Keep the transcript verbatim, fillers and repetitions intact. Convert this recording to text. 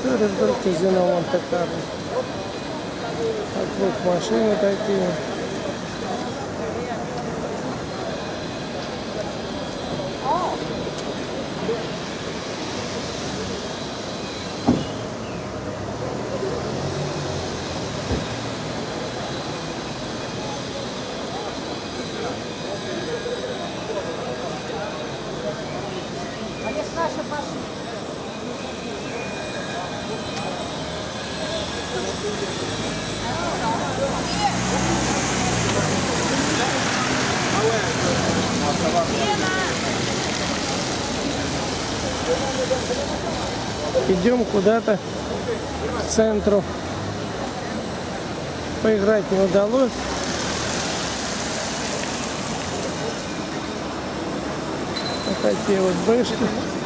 история вдоль казино Монте-Карло. Вокруг машины такие. Идем куда-то к центру. Поиграть не удалось. Вот такие вот бэшки.